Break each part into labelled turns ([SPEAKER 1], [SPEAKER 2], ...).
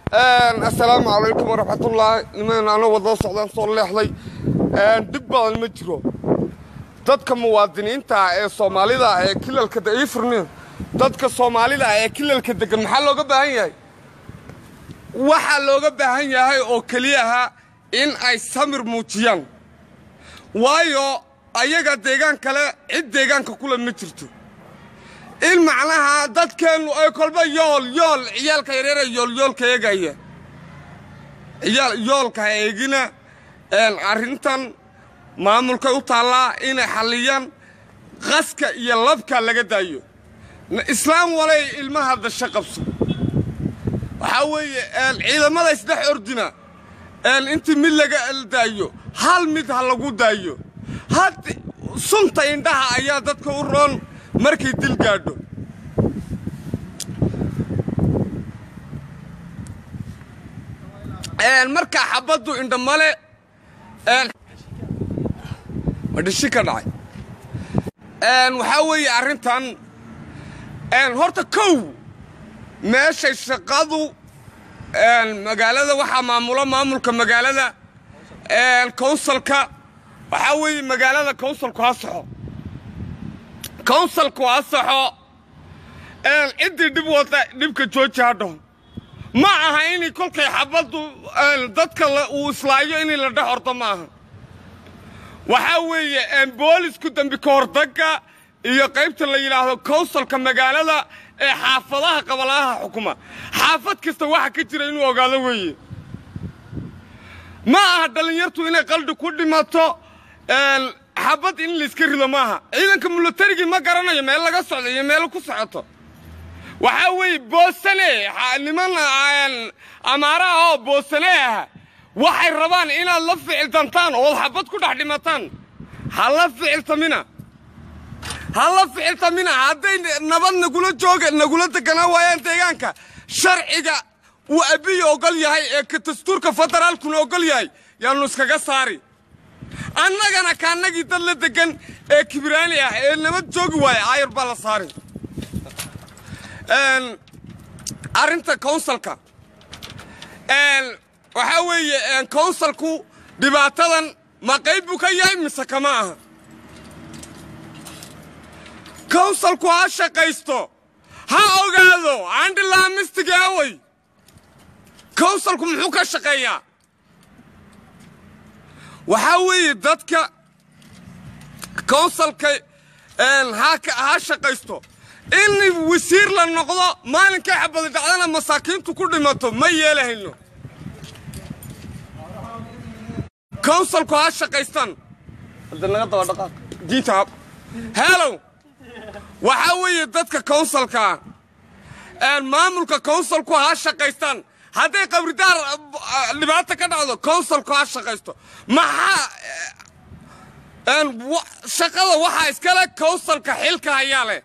[SPEAKER 1] السلام عليكم ورحمة الله. لمن أنا وضع صعدان صلى الله دبّا المجرو dadka muwaadiniinta ee Soomaalida ee kilalka daciifrneen dadka Soomaalida ee kilalka degan maxaa looga baahan yahay waxa looga baahan yahay oo kaliya in ay samir muujiyaan waayo ayaga deegaan kale cid deegaanka kula ma jirto in macnaha dadkeenu ay kolba yool ciyaalka yareer yoolka eegaya yoolka eegina arrintan maamulka u taala inay xaliyaan qaska iyo labka laga daayo islaam walay ilmaha dasha qabso waxa weeye ciidamada isdhex ordina intii mid laga daayo hal mid ha lagu daayo had sunta indhaha ayaa dadka u roon markay dil gaadho marka xabadu indhamale wadhishi ka dhacay waxa weeye arrintan horta kow meeshay shaqadu magaalada waxa maamulka magaalada councilka waxa weeye magaalada councilku ha saxo cidii dib wada dhibka jooji hadho ma aha in kolkay xabadu dadka uu islaayo in la dhaxorto ma aha waxa weeye boolisku dambi ka hortagga iyo qaybta la yiraahdo councilka magaalada ee xaafadaha qabalaha xukuma xaafad kasta waxa ka jira inuu ogaado weeye ma aha dhalinyartu inay qaldi ku dhimato xabad in la iska rido maaha ciidanka militariga ma garanayo meel laga socdo iyo meel ku socoto waxa weeye boosane niman amaara oo boosane waxay rabaan inaad la ficiltantaan oo xabad ku dhex dhimataan hala ficiltamina hadday nabad nagula deganaa waayaan deegaanka sharciga uu abiyo ogol yahay ee dastuurka federaalkuna ogol yahay yaanu iskaga saari annagana kaanagii dad la degan ee kibraani ah ee nabad joogi waaya ayar baa la saari arrinta councilka waxa weeye councilku dhibaatadan ma qayb buu ka yahay mise kama aha councilku ha shaqaysto ha ogaado andilamistiga away councilku muxuu ka shaqeeyaa waxa weeye dadka councilka ha shaqaysto in wasiir la noqdo maalinka xabad dhacdana masaakiintu ku dhimato ma yeelahayno councilku ha shaqaystaan hadana laga daba dhaqaaq diinta hello waxa weeye dadka councilka maamulka councilku ha shaqaystaan hadday qabridaar dhibaato ka dhacdo councilku ha shaqaysto maxaa shaqada waxa iskala councilka xilka ayaa leh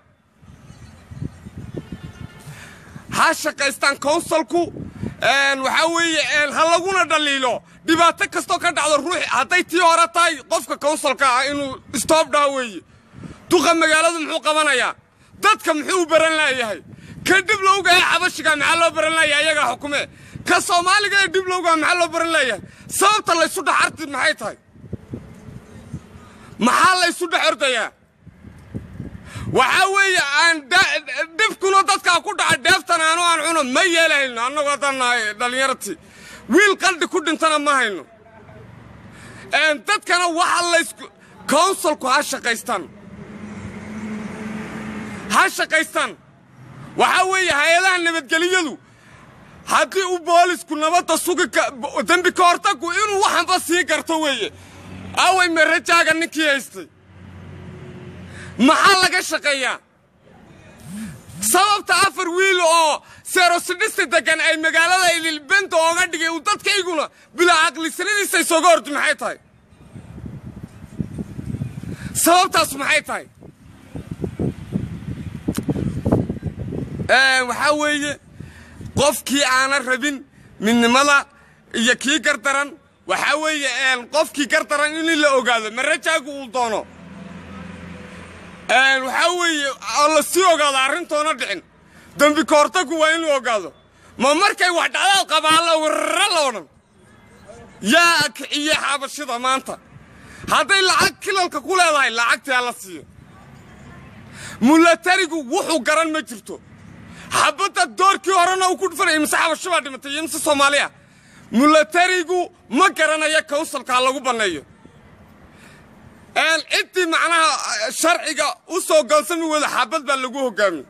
[SPEAKER 1] ha shaqaystaan councilku waxa weeye ha laguna dhaliilo dhibaato kasto ka dhacdo ruux hadday tii hore tahay qofka councilka inuu stop dhaw weeye duqa magaalada muxuu qabanayaa dadka muxuu baran leeyahay ka dib looga xabashiga maxaa loo baran leeyahay ayaga xukume ka Soomaaliga dib looga maxaa loo baran leeyahay sababta la isu dhaxartid maxay tahay maxaa la isu dhaxortaya waxa weeye aan dibkuna dadka ku dhaca deeftan aan cuno ma yeelayno annagu hadanahay dhalinyarti wiil qaldi ku dhintana ma hayno dadkana waxa la isku councilku ha shaqaystaan waxa weeye hay'adaha nabadgeliyadu haddii uu boolisku nabadda sugi dambi ka hortagu inuu waxanba sii garto weeye away marajaaga ninkii haystay maxaa laga shaqeeyaa sababta afar wiil oo seerosidhista degan ay magaalada ililbento ooga dhigay uu dadkayguna bilaa aqlisanadiisa isooga hordi maxay tahay sababtaas maxay tahay waxa weeye qofkii aana rabin midnimada iyo kii gardaran waxa weeye qofkii gardaran in la ogaado marajaagu uu doono waxa weeye alla si ogaado arrintoona dhicin dambi ka hortagku waa inuu ogaado ما مركي واحد على القبالة والرلون يا كعية حبشيدة ما أنت هذا العك كل الكقول هذا العك على الصير ملاتريكو وحو قرن ما جرتو حبت الدور كي ورانا وكل فرق مسحب الشباب دي متيمس الصومالية ملاتريكو ما قرنا يا كوصل كاللو بنايو أنت معناها شرعي وسو قاسم ولا حبت بلقوه قامي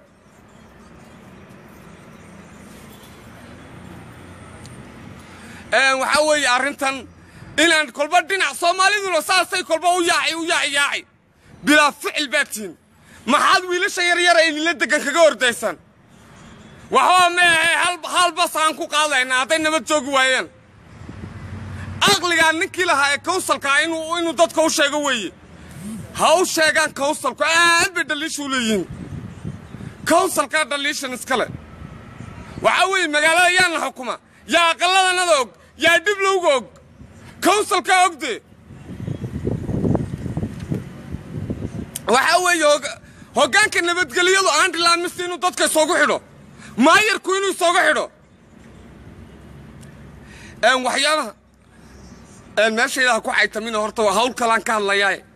[SPEAKER 1] وحاول أرنتن إلى كل بدينا صومالي ذو الأساس كل بو ياعي بلا فعل باتين ما حد ويلش يرى اللي لدك كجور ديسان وهو ما هل بس عنكو قاضينا هذين ما تجوا وين أغلى عن كلها كوصل كائن وإنه ضد كوش جوي هاو شجعان كوصل كائن بدليش ولين كوصل كائن دليش نسكله وعوي مجالا يان الحكومة يا قلنا نذوق يا دبلوجوج كوصل كأقدي وحوي هو كان كنا بتقليله عند لامستين وضد كسوق حلو ما يركونوا يسوق حلو وحيانا الماشي له كوعي تمين هرتوا هول كلام كان لا جاي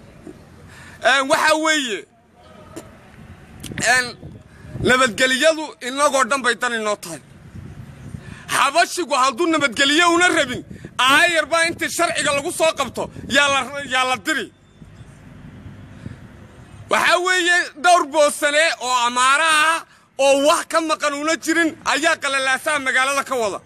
[SPEAKER 1] وحوي نبتقليله إنه قدام بيتنا النطاي حبشيكو هادو نبتقليه ونربين يربا انت الشرعي لغو سو قبطو يالا دري وحاوي دور بوسنه او امارها oo wax ka maqan una jirin ayaa qalalaasaa magaalada ka wada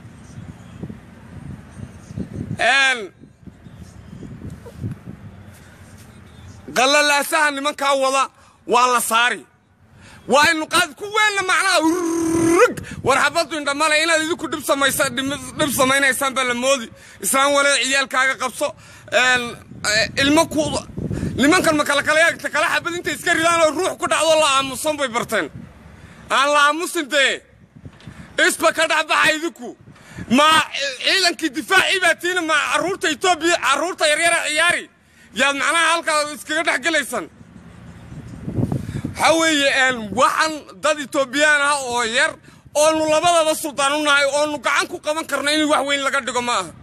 [SPEAKER 1] qalalaasaha nimanka wada waa la saari waa in qaad ku weyn macnaa warxabadu indhamale inaad idinku dib sameynaysan bal moodi islaan wala ciyaalkaaga qabso ilmo ku nimankan ma kala kala xabad inta iska ridaan oo ruux ku dhacdo la aamusan bay barteen aan la aamusin de isba ka dhaxbaxay idinku ma ciidankii difaaci baatiin ma caruurta Itoobiya caruurta yaryar ciyaari yaad macnaha halka iskaga dhaxgalaysan حوي وحن ضد إثيوبيانا أو ير أو نلبا ضد السلطان أو نقعنكو كمان كرنين وحوين لقد جماعة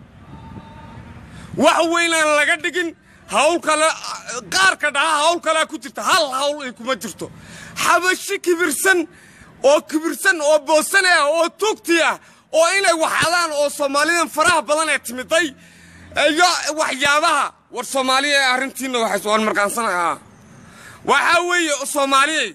[SPEAKER 1] وحوين لقد جن هاول كلا قار كده هاول كلا كتير هاول يكون جرتو حبشي كبرسن أو بوسنة أو توكتيا أو إنه وحلان أو صوماليين فرح بلنا تمتي يا وحيابها والصومالية أرنتين وحسوان مركان سنة وحوي الصومالي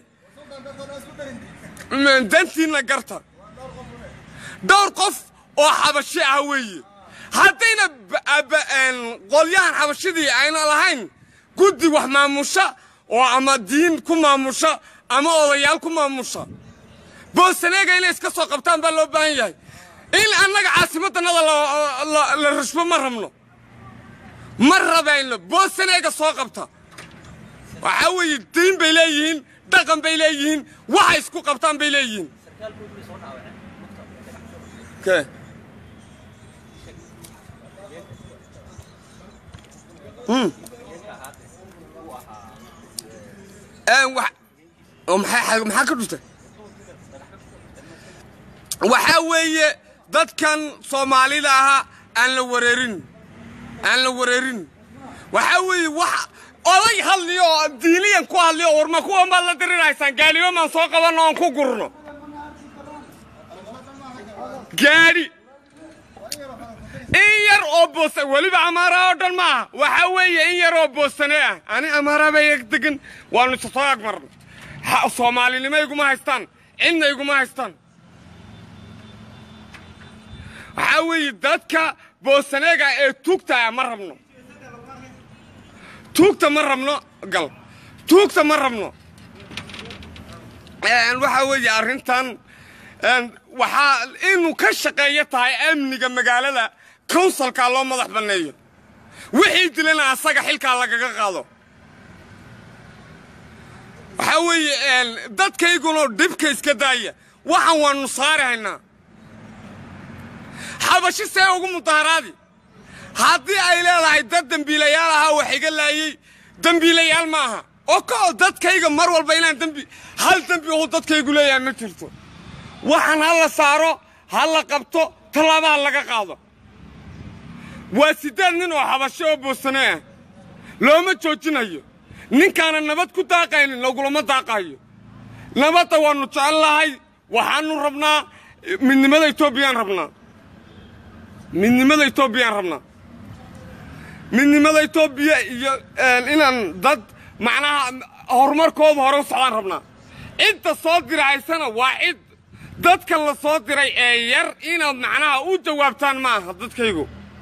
[SPEAKER 1] من دنتين لقرطة دور قف وحبشي عوي هاتينا قوليان حبشي دي عينا لهين قدي وحما موشا وعما دين كما موشا اما اوليال كما موشا بوسنيقا إلي اسكسوا قبطان بالو بانياي إلا أنك عاصمتنا للرشبة مرمنو مرة بينلو بوسنيقا سوا قبطان وحاوي الدين بيلايين دقم بيلايين وحا يسكو قبطان بيلايين كي maxaa ka dhustay waxa weeye dadkan Soomaalida aha aan la wareerin waxa weeye wax oday hadliyo diiliyan ku hadliyo warma ku ma la dirinaysan gaaliyo man soo qabano aan ku gurno gaari yar oo boos waliba amara oo dhan ma waxa weeye yar oo boosane ah ani amara bay degan waanu soo agmarno Soomaalinimo iguma haystaan inna iguma haystaan waxa weeye dadka boosaneega ee tuugta ma rabno gal tuugta ma rabno waxa weeye arrintan waxa inuu ka shaqeeyo tahay amniga magaalada councilka loo madax baneeyo wixii dilana asaga xilka lagaga qaado waxa weeye dadkayguna dibka iska daaya waxaan waanu saaraynaa xabashi see ugu mudaharaadi haddii ay leedahay dad dambiilayaal aha wax iga laayay dambiilayaal maaha oo ka dadkayga mar walba inaan hal dambi oo dadkaygu leeyahay ma jirto waxaan hala saaro هلا قبطو طلابها لقا قاضو واسيدان نين وحبشو بوسناه لو ما جوجينايو نين كان النبات كو داقاين لوغلو ما داقايو نبات وانو جعلهاي waxaanu rabnaa midnimada Itoobiyan rabnaa midnimada Itoobiya iyo inaan dad macnaha horumarkooda hore u socdaan rabnaa inta soo diraysana waa cid dadka la soo diray ee yar inaad macnaha u jawaabtaan maaha dadkaygu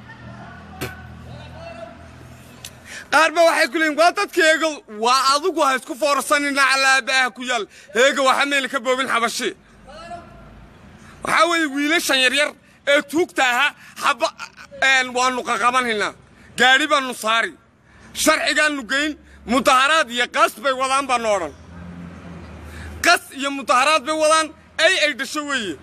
[SPEAKER 1] qaarba waxay ku leeyihiin waa dadkaygu waa adigu ha isku foorsanina calaabaha ku yaal heega waxa meel ka boobin xabashi waxaa wiilashan yaryar ee tuugtaaha xaba waanu qaqabanayna gaari baanu saari sharcigaanu geyn mudaharaad iyo qas bay wadaan baan oran qas iyo mudaharaad bay wadaan ay dhasho weeye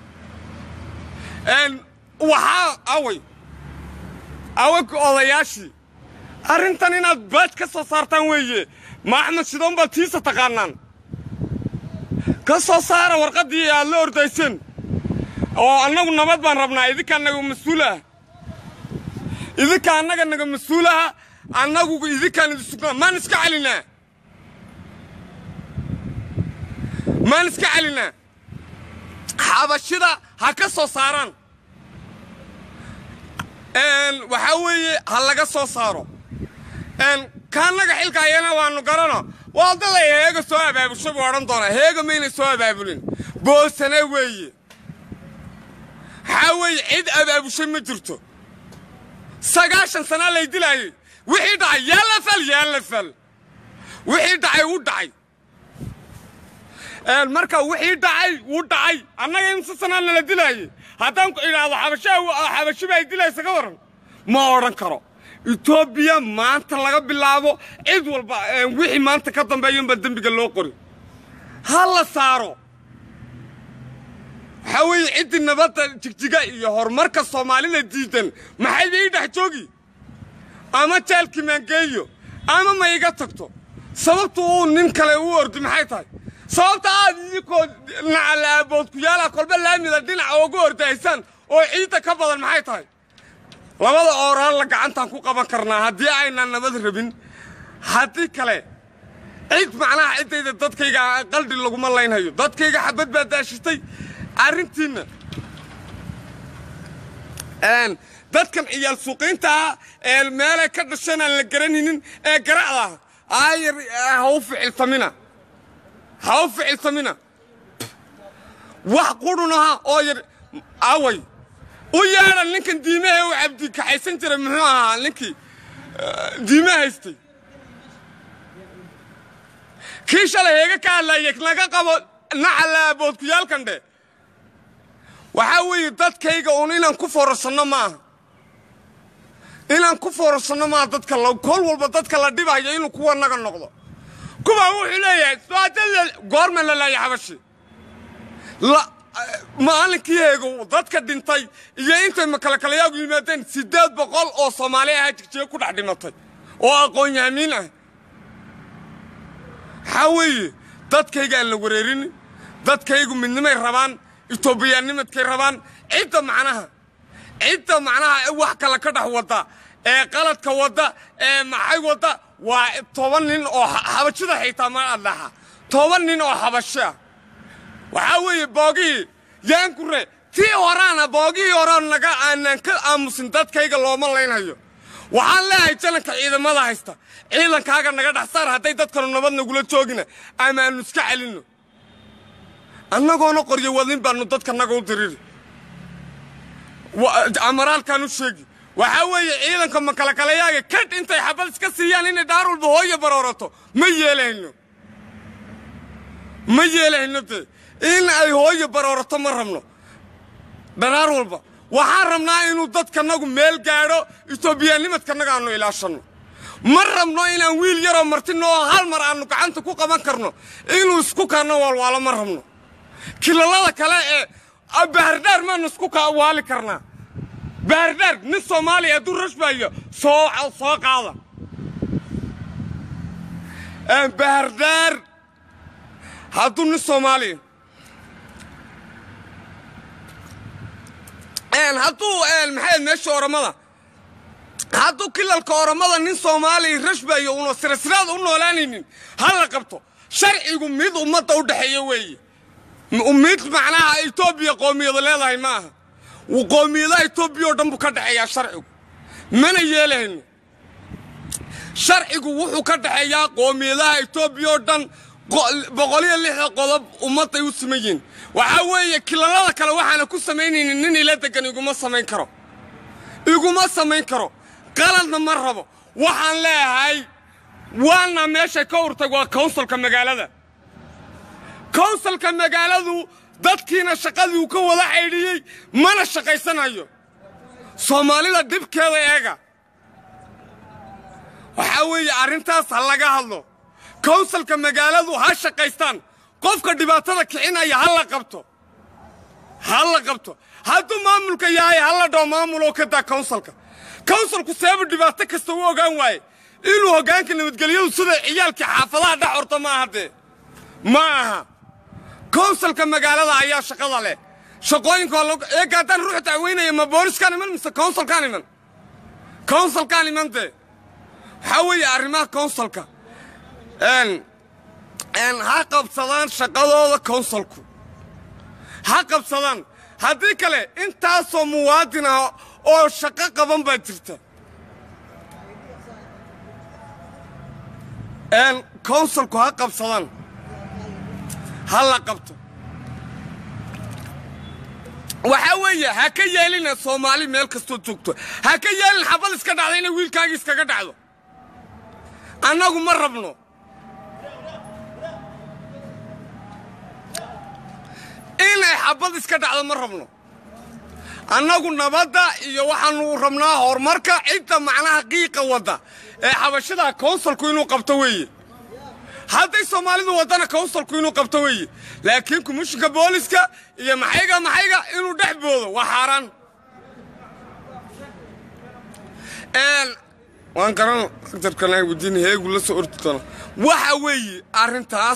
[SPEAKER 1] waxa away odayaashii arrintan inaad baad ka soo saartaan weeye ma Axmed Shidoon baa tiisa taqaanaan ka soo saara warqadii aad la ordaysan oo annagu nabad baan rabnaa idinka annagu mas'uulaha annagu idinkaan idin maan iska calinaa xabashida ha ka soo saaraan waxa weeye ha laga soo saaro kaanaga xilka ayana waanu garano waa dad ay heega soo abaabusho oran doona heega meena soo abaabulin boosane weeye حاوي عيد أبو شم جرتو سجاشن سنة اللي يدلعي وحيد عي يلا فل وحيد عي ودعي المركب وحيد عي ودعي أنا ينسى سنة اللي يدلعي هتانك إلى حبشة بيدلعي سكورن ما أورن كرو إثيوبيا ما أنت لقى بالله عيد والبا وحي ما أنت كتم بيوم بدم بقلوقري هلا صاروا حاوي عيد النبات تكتيجا يهور مركز صومالي جدا ما حد يدح جوجي أما تالك من جيو أما ما يقطعته سببته ننكله ورد محيطه سببته يكون على بود كيالا قلب الله من الدين عوجور تيسان وعيد كبر المحيطه لماذا أوران لك أنت كوكا بكرنا هدي عينا النبات ربين هدي كله عيد معناه عيد إذا تدكيجا قلبي اللقمة الله ينهيو تدكيجا حبيت بداشتي أرنتين dadkan ciyaal suuqinta meel ka dhashan la garanaynin ee garacda ay haw ficil samina wax qurunaha oo yar away u yeeran ninkan diimaha oo abdi ka haysan jiray muxuu ahaa ninkii diimaha haystay kiisha la heega ka hadlayay naga qabo nacalabood ku yaalkan dhe waxa weeye dadkayga oo inaan ku foorasano ma dadka la kol walba dadka la dhibayo inuu kuwa naga noqdo kuwa wuxuu leeyahay su'aal goorma la leeyahay xabashi la maalinkiigu dadka dhintay iyo intay makala yimaadeen 800 oo Soomaali ah jigjiga ku dhax dhimatay oo aqoon yahamin ah حاوي dadkayga aan la wareerin dadkaygu midnimay rabaan Itoobiyaanimadkay rabaan inta macnaha wax kala ka dhax wada ee qaladka wada ee maxay wada waa 10 nin oo xabashada xitaa ma adlaha 10 nin oo xabasha waxa weeye boogi yaankure tii horana boogi horan naga aanan ka aamusin dadkayga looma leenayo waxaan leeyahay jalanka ciidamada haysta ciidankaaga naga dhaxsar haday dadkanu nabad nagula joogina ama aanu iska celino annagoona qoryo wadin baanu dadka naga u dirir amaraalkan u sheegi waxa weeye ciidanka makala kad intay xabad iska siiyaan in daarulba hooyo baroorato ma yeelayno in ay hooyo baroorato ma rabno daraar walba waxaan rabnaa inuu dadka nagu meel gaaro Itoobiyaanimadka naga aanu ilaashano ma rabno inaan wiil yar oo martino hal mar aanu gacanta ku qaban karno inuu isku kaano walwala ma rabno kilalada kale ee bahardar ma isku ka waali karna bahardar nin Soomaaliya du rashbayo soo qaada bahardar haduu nin Soomaaliya hadduu maxay meesha oramada hadduu kilalka oramada nin Soomaali rashbayo una sirasiraad u noolaanaynin hala qabto sharcigu mid ummadda u dhaxeeyo weeye ummad macnaha Itoobiya qoomiyada leedahay maaha وقوميدا إثيوبيا دم بكرة حياة شرعه من يلهن شرعه وحو كرة حياة قوميدا إثيوبيا دم بقولي اللي قلب أمته يسمين وحوي كلا كلا واحد كل سمين إنني لا تكن يقوم السمين كرو يقوم السمين كرو قالنا مرة وحن لا هاي وانا ماشي كور تقول كونسل كمجال كونسل كمجال dadkiina shaqadii uu ka wada xeydiyay mana shaqaysanayo Soomaalida dibkeeda eega waxa weeye arintaas laga hadlo councilka magaaladu ha shaqaystaan qofka dhibaatada kicinaya hala qabto hadduu maamulka yahay hala dhoo maamulo ka daa councilku sabab dhibaato kasta uu ogaan waaye inuu hogaanka nabadgelyadu sida ciyaalka xaafadaha dhax horta ma ahade maaha كونسل كمجالة عيا شقة له شقوين كله إيه كاتن روح تعوينه ما بورس كان من مس كونسل كان من ده حاول أرماه كونسل كا إن هاقب صلان شقة له كونسل كو هاقب صلان هذيك له أنت سمواتنا أو شقة قبم بترته إن كونسل كو هاقب صلان هلا قبته وحويه هكيا لنا الصومالي ميل كستو توكتو هكيا لنا حبل اسكا دعدينا ويل كاغي اسكا دعدو انغو مربنو إلى حبل اسكا دعدو مربنو انغو نبدا iyo waxaanu rabnaa horumarka inta macnaha qiiqa wada ee xabashada councilku inuu qabto weeye هذا الصومالي وطنا كونسل كينو قبتوي لكن كمشك بوليسكا يا محيقة إنه دحبوه وحاران وان كران اكتر كان ودين هيك ولا سورتنا وحوي ارنتاس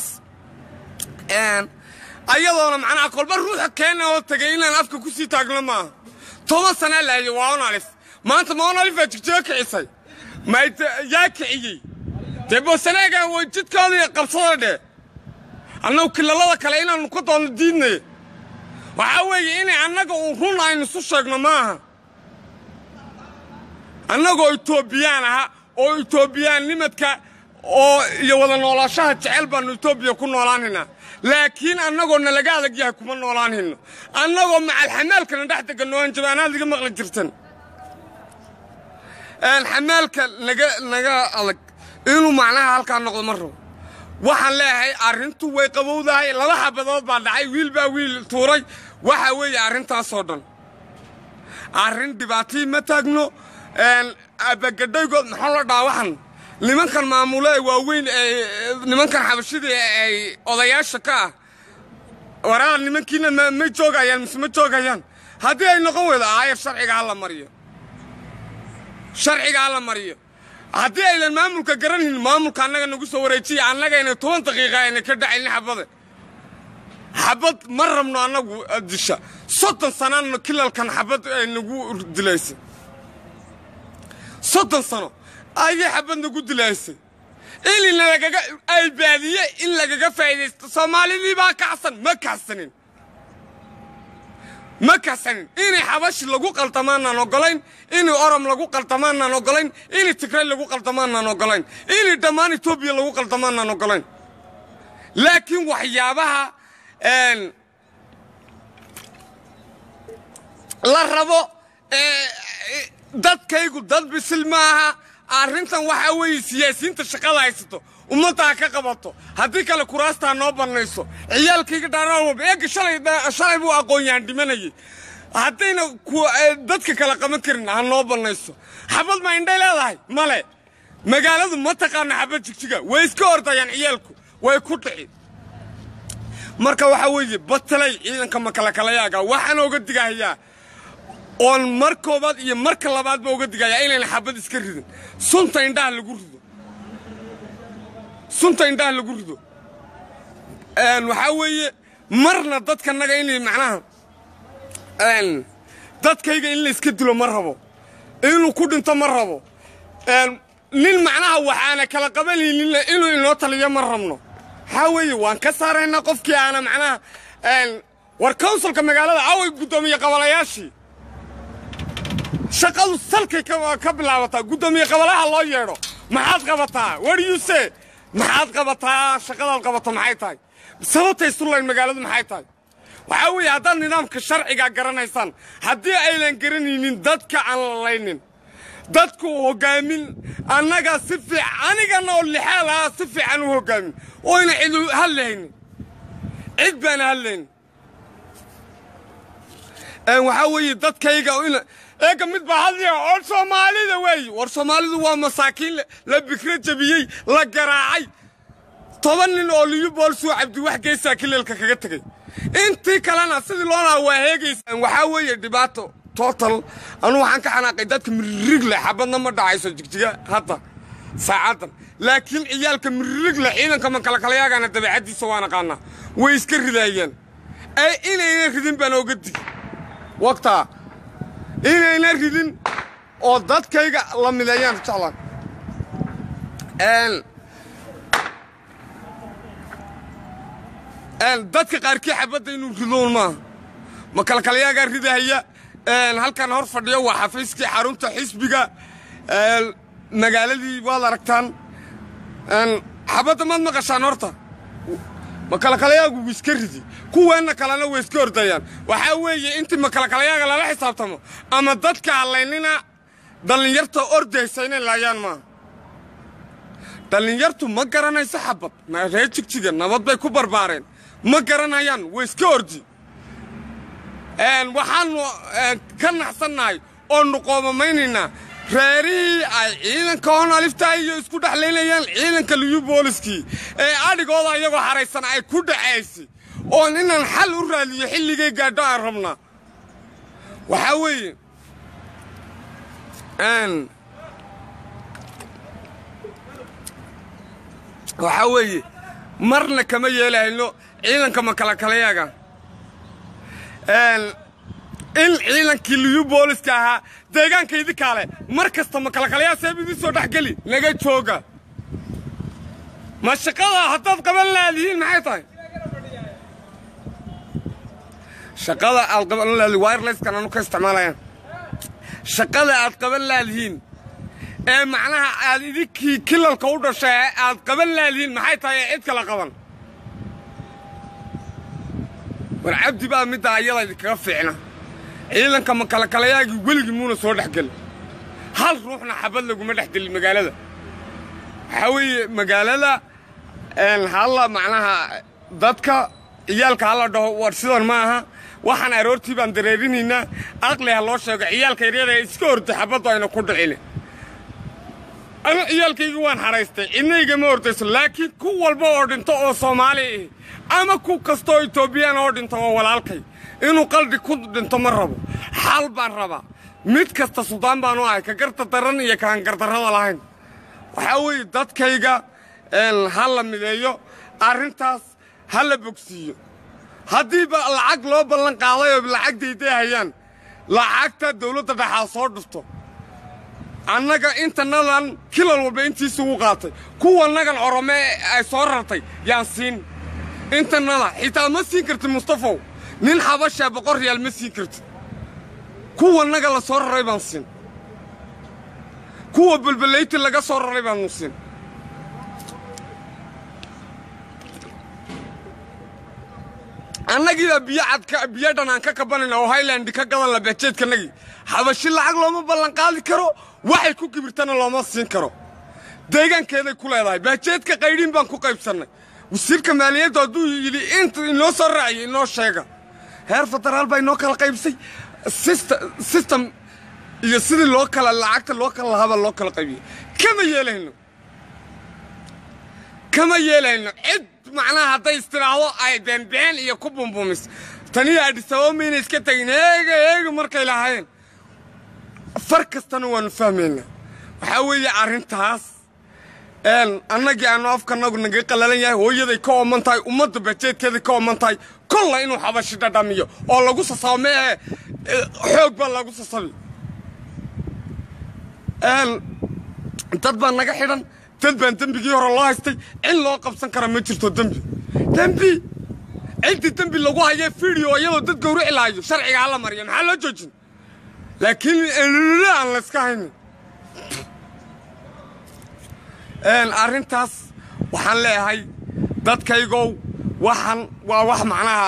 [SPEAKER 1] ايضا معنا كل بروح كان تجينا نفك كسي تاغلما توما سنه لا وانا عارف ما انت ما انا عارف تجيك عيسى ما ياكعي تبو سنه كان وجد كان قبصده انو كللada kale inaan ku doon diinay waxa weeye in anaga uu run aynu soo sheegno maaha anagoo Itoobiyaan ah oo Itoobiyaan nimadka oo iyo wada noolaashaha jecel baan Itoobiya ku noolaanina laakiin anagoo nalaga adag yahay kuma noolaanino anagoo macal xamaalka dhaxda ganooan jabaanaad laga maqli jirtan xamaalka naga adag inuu macnaha halka noqdo marro waxaan leeyahay arintu way qabowdahay laba xabadood baa dhacay wiil baa wiil tuuray waxa weeye arintaas oo dhan arin dhibaato ma taagno abagadaygood maxaa la dhaawacan nimankan maamulay waaweyn nimankan xabashida ay odayaasha ka waraa nimankiina ma joogayaan ma joogayaan hadii ay noqon wada aayar sharciga la mariyo haddii ay maamulka garanin maamulka anaga nagu soo wareejiya anaga inay 10 daqiiqo ay ka dhacin xabad marrabno anagu disha 30 sano kilalkan xabad ay nagu dilaysay 30 sano ay xabad nagu dilaysay ilina lagaga ay baadiye in lagaga faa'iideysto Soomaalidii baa ما كسن إني حبش لجو قلتماننا نقولين إني أرم لجو قلتماننا نقولين إني تكرر لجو قلتماننا نقولين إني دماني توبي لجو قلتماننا نقولين لكن وحيابها لا ربو دت كيقول دت بسلمها أرنتن وحوي سياسيين تشقى عيسته ومتى كقبضته هذيك الكراسة نوبر نيسو عيال كي داروا بيك شلي بو أقوي عندي مني هاتين دتك كلا كمكرنا نوبر نيسو حبل ما عندي لا هاي ماله مقالة متى كان حبل تكتيكا ويسكور تيان عيالكو ويكوتعي مركا وحوي بطلي إذا كم كلا ياجا وحنا وقد جاهيا on markoobad iyo marka labaad ba uga digaya inay xabad iska ridin sunta indhaha lagu rido waxa weeye marna dadka naga inay macnaha dadkayga in la iska dilo ma rabo inuu ku dhinto ma rabo nin macnaha waxaana kala qabanaynin inuu inoo taliyo ma rabno waxaa weeye waan ka saaraynaa qofkii aana macnaha war councilka magaalada away guddoomiye qabalayaashii shaqadu salkay ka bilaabataa guddoomiye qabalaha loo yeedho maxaad qabataa what do you say maxaad qabataa shaqadaad qabato maxay tahay sababtay sulayn magaaladu maxay tahay waxaa weeye haddaad nidaamka sharciga garanaysaan haddii aynan garanaynin dadka aan lalaynin dadku hogaamin annaga si fiican anigana oo lixaal ah si fiican u hogaamin oo ina cid hadlaynin cid baan hadlaynin waxaa weeye dadkayga eega mid baa hadlaya oo Soomaalida weeye war Soomaalidu waa masaakiin la bikra jabiyey la garaacay 10 nin oo liyu boolsuu cabdi wax geesaa kilalka kaga tagay intii kalena sidii loona waa heegaysan waxaa weeye dhibaato total anu waxaan ka xanaaqay dadka mirig leh xabadna ma dhacayso jigjiga hadda saacadan laakiin ciyaalka mirig leh ciidanka ma kala yaagana dabeecadiisa waan aqaana way iska ridaayeen inayna ridin baan oga dig waqta inayna ridin oo dadkayga la mideeyaan jeclaan dadka qaarkii xabadda inuu ridoon ma kala yaaga ridahaya halkan hor fadhiyo waa xafiiskii xarunta xisbiga magaaladii waad aragtaan xabadda maad maqashaan horta ma kala yaagu iska ridi kuweena kalena way iska ordayaan waxaa weeye intii ma kala yaaga lala xisaabtamo ama dadka halaynina dhalinyarta ordaysa inay laayaan maaha dhalinyartu ma garanayso xabad reer jigjiga nabad bay ku barbaareen ma garanayaan way iska ordi waxaanu ka naxsannahay oo nuqoomamaynayna reerihii ay ciidanka on aliftaa iyo isku dhexlaynayaan ciidanka liyu booliskii adhigooda iyagoo haraysan ay ku dhacaysay oo inaan xal u raadiyo xilligay gaadho aan rabnaa waxaa weeye marna kama yeelahayno ciidanka ma kala yaaga in ciidankii liyu booliska ahaa deegaankaydi kaale mar kasta ma kala yaa seebidii soo dhexgeli naga jooga ma shaqada haddaad qaban laadihiin maxay tahay shaqada aad qaban laadihiin wireless-kan anu ka isticmaalayaan shaqada aad qaban laadihiin macnaha aad idinkii kilalka u dhashay aad qaban laadihiin maxay tahay cid kala qaban war cabdi baa midda ayada idinkaga fiicna ciidanka ma kala yaagi weligii muuna soo dhexgeli hal ruuxna xabad laguma dhexgelin magaalada waxaa weeye magaalada halla macnaha dadka ciyaalka halla dhaho war sidan ma aha waxaan aroortii baan dareerinaynaa aqli ha loo sheego ciyaalka yaryada iska orda xabaddu ayna ku dhicin ana ciyaalkayga waan haraystay cidnayga ma ordayso laakiin ku walba oo dhinto oo Soomaali ama ku kastoo Itoobiyaan oo dhinto oo walaalkay inuu qalbi ku dhinto ma rabo xal baan rabaa mid kasta Suudaan baan u ahay ka garta daran iyo kaan gardarrada lahayn waxaa weeye dadkayga hal la mideeyo arrintaas hal la bogsiiyo haddii ba lacag loo ballan qaaday oo lacag deydayayaan lacagta dawladda dhaxal soo dhufto annaga intanadan kilal walba intiisa ugu qaatay kuwa nagan orome ay soo rartay yaan siin intanada xitaa ma siin kartid Mustafow nin xabasha 100 riyaal ma siin kartid kuwa naga la soo raray baan siin kuwa balbalayti laga soo raray baan siin annagida biyadan aan ka kabanayna oo Highland ka gadan la beejeedkanagi xabashi lacag looma ballan qaadi karo waxay ku kibirtana looma siin karo deegaankeeda ku leedahay beejeedka qaydin baan ku qaybsanay wasiirka maaliyadda haduu yiri inta inoo soo raacay inoo sheega heer federaal bay noo kala qaybsay system iyo sidii loo kala lacagta loo kala haba loo kala qaybiyay kama yeelayno cid macnaha haday istiraado ay been iyo ku bumbumis tani aadisoo meena iska tagneega markay lahayn farkastana waan fahmayna waxa weeye arintaas annagii aan afkanagu naga qalalan yahay hooyaday ka oomantahay ummadda bajeedkeeda ka oomantahay kolla inuu xabashi dhadhamiyo oo lagu sasaamee xoog baa lagu sasabi dad baan naga xidhan dad baan dembigii hore loo haystay in loo qabsan kara ma jirto dembi intii dembi lagu hayay video iyadoo dad gowrici laayo sharciga la mariyo maxaa loo joojin laakiin aan la iska haynin arrintaas waxaan leeyahay dadkaygow waxaan waa wax macnaha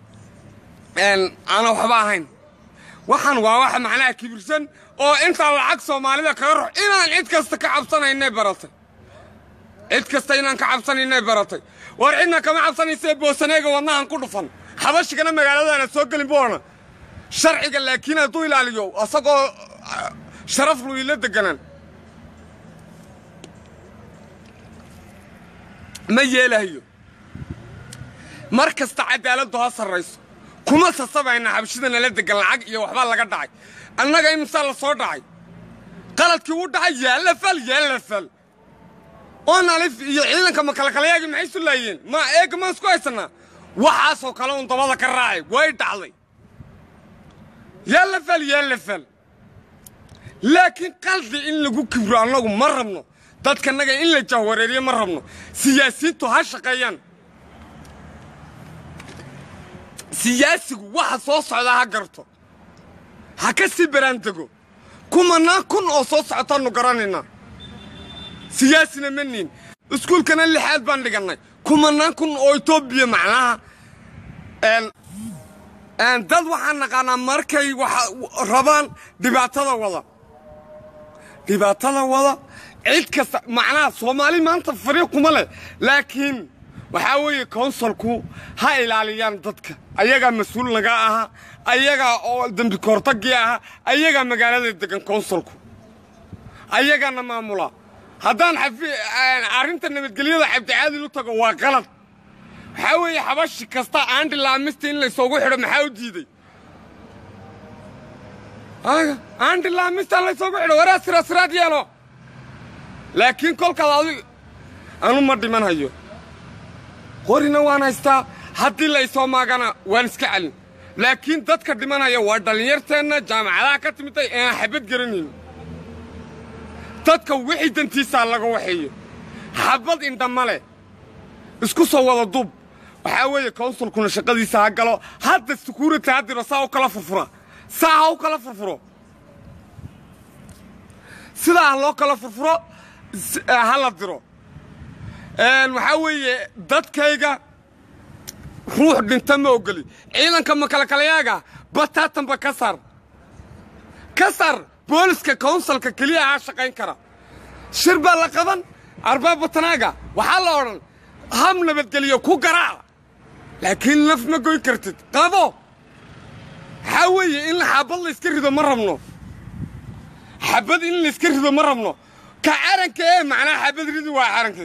[SPEAKER 1] ana waxba ahayn waxaan waa wax macnaha kibirsan oo inta lacag Soomaalida ka ruux inaan cid kasta ka cabsanaynay baratay cid kasta inaan ka cabsanaynay baratay war cidna kama cabsanaysay boosaneega wadnahan ku dhufan xabashigana magaaladana soo galin boona sharciga laakiin hadduu ilaaliyo asagoo sharaf lu ila deganaan ma yeelayo markasta cadaaladdu ha sarrayso kuma sasabayna xabashidana la degan lacag iyo waxba laga dhacay annaga imisa la soo dhacay qaladkii uu dhacay yaala fal oo nalif iyo ciidanka makalkalayaagi maxay sulaayeen ma eeg ma isku haysanaa waxaasoo kale un dabada ka raacay way dhacday yaala fal laakiin qaldi in lagu kibro annagu ma rabno dadkanaga in la jahwareeriyo ma rabno siyaasiyiintu ha shaqeeyaan siyaasigu waxa soo socda ha garto ha ka sii baraantago kumanaan kun oo soo socotaanu garanayna siyaasina manin iskuulkana lixaad baan dhiganay kumanaan kun oo Itoobiya macnaha dad waxaan naqaanaa markay rabaan dhibaatada wada cid kasta macnaha Soomaali maanta fariiq kuma leh laakiin waxa weeye councilku ha ilaaliyaan dadka ayaga mas'uul naga aha ayaga oo dambi kortagi aha ayaga magaalada degan councilku ayagana maamula haddaan arrinta nabadgelyada Cabdicaadi lu tago waa qalad waxa weeye xabashi kasta aan dhilaamista in la soo xidho maxaa u diiday aan dhilaamista la soo xidho waraasiraad yeelo laakiin kolkaad adiga anu ma dhiman hayo qorina waan haystaa haddii la isoo maagana waan iska calin laakiin dadka dhimanaya waa dhalinyarteena jaamacadaha ka timitay ee xabad garanayno dadka wixii dantiisa laga waxeeyo xabad indhamale isku soo wada dub waxa weeye councilkuna shaqadiisa ha galo hadda security hadiro saa u kala furfuro sidaa loo kala furfuro hala diro waxa weeye dadkayga ruux dhinta ma ogoli ciidanka makalkalayaaga bataatanba ka sar booliska councilka kaliya ha shaqayn kara shirba la qaban arba batanaaga waxa la oran ham nabadgeliyo ku garaac laakiin laf ma goyn kartid qabo waxa weeye in xabad la iska rido ma rabno ka caranka ee macnaha xabad ridu waa caranka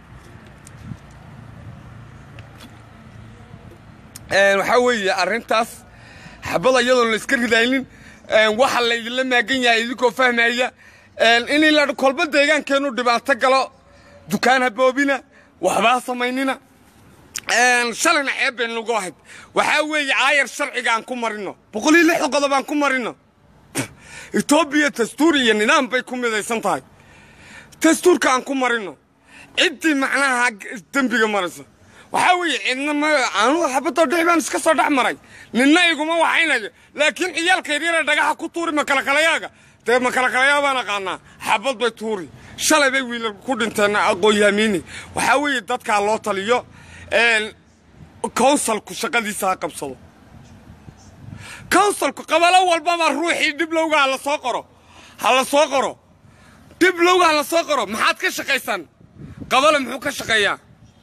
[SPEAKER 1] waxa weeye arrintaas xabad iyadoo la iska ridaynin waxa la idin la maagan yahay idinko fahmaya in la kolba deegaankeenu dhibaato galo dukaan boobina waxba samaynina shalana ceebeen lagu ahayd waxa weeye aayar sharciga aan ku marino 106 qodob aan ku marino Itoobiya dastuur iyo nidaam bay ku midaysan tahay dastuurka aan ku marino cidii macnaha dambiga maraysa waxa weeye cidna aanu xabado dhibaan iska soo dhaxmaray ninna iguma waxaynayo laakiin ciyalka yaryar dhagaxa ku tuuri makalkalayaaga makalkalayaabana qaana xabad bay tuuri shalay bay wiil ku dhinteen aqooyamiini waxa weeye dadka loo taliyo councilku shaqadiisa qabsado councilku qabala walba ma ruuxi dib looga la soo qoro dib looga la soo qoro maxaad ka shaqaysan qabala muxuu ka shaqeeyaa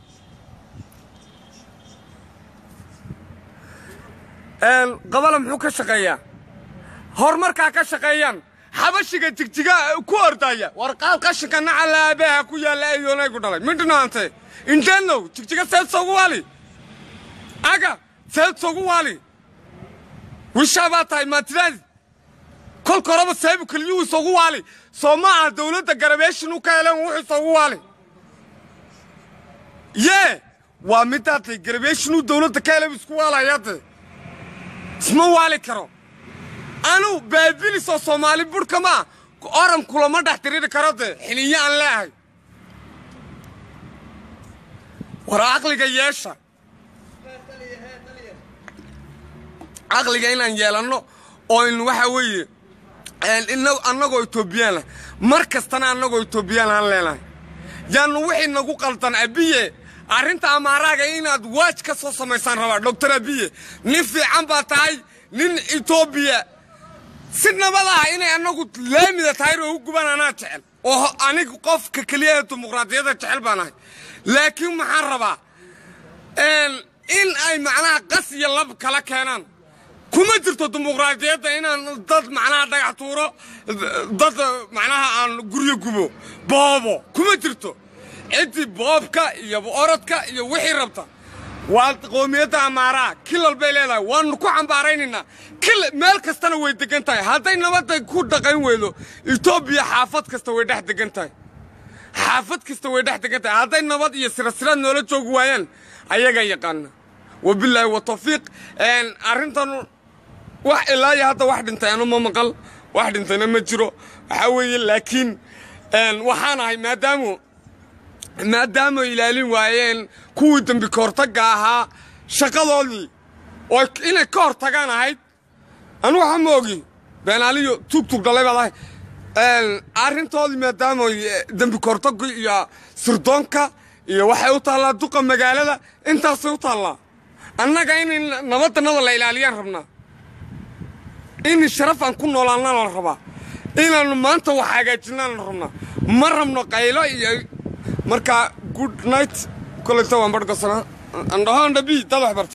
[SPEAKER 1] qabala muxuu ka shaqeeyaa horumarka ka shaqeeyaan xabashiga jigjiga ku ordaya warqaal qashinka nacalaabaha ku yaala ayoonay ku dhalay midnaante inteno jigjiga saad soo wali aga saad soo wali wishabatay matrad kol koraba saybu kaliyu soo wali Soomaa dawladda garabeeshin u ka helan wuxuu soo wali waa midaatay garabeeshin dawladda ka helan isku walaayade اسمه والي كرو أنا بابيلي صومالي بركما أرم كل ما دحتري كرده حنية الله ورا عقلي جياشة عقلي جاينا نجيلانو أو إنه وحوي إنه أنا جو يتوبيانا مركز تنا أنا جو يتوبيانا لنا يعني وحي نقول قلتان أبيه أرنت أمارا جاينا دواج كسوسة ميسان روا دكتور أبيه نفي عم بتاعي نين إثيوبيا سيدنا بلا إني أنا قلت لامي ذا تايرو هو جبنا أنا تعال أو أنا قف ككلية ديمقراطية ذا تعال بنا لكن محربة إن أي معناها قصي يلا بكلا كانان كم جرت ديمقراطية إن ضد معناها دعتورة ضد معناها عن جريو جبو بابو كم جرتو أنت بابك يا بأردك يا وحي ربطة والقومية أمارا كل البلاد وانكو عم باريننا كل مالك استنوي دقنتاي هذا إنما تكون دقين ويلو إثيوبيا حافظ كستوي ده دقنتاي حافظ كستوي ده دقنتاي هذا إنما يسرسل نولد جوجوين أيها يقان وبالله والتوفيق إن أرنتن واحد لا هذا واحد أنت أنا ما مقل واحد أنت أنا مجرو حاول لكن إن وحنا هاي ما داموا إلى وين كودن بكورتجاها شغلولي وإن كورتجانا هاي أنا هموجي بين عليه توك دلائي بالله أرنتولي ما داموا دم بكورتج يا سردونكا يا واحد يطلع دوق مجالة أنت سيطلع أنا جايين نمط نضل إلى ربنا إن الشرف أن كنا ولا لنا الربا إن ما أنت وحاجتنا ربنا مرة من قايلة مركا good night كل توان برضه سنة عندها عند بي تروح برضه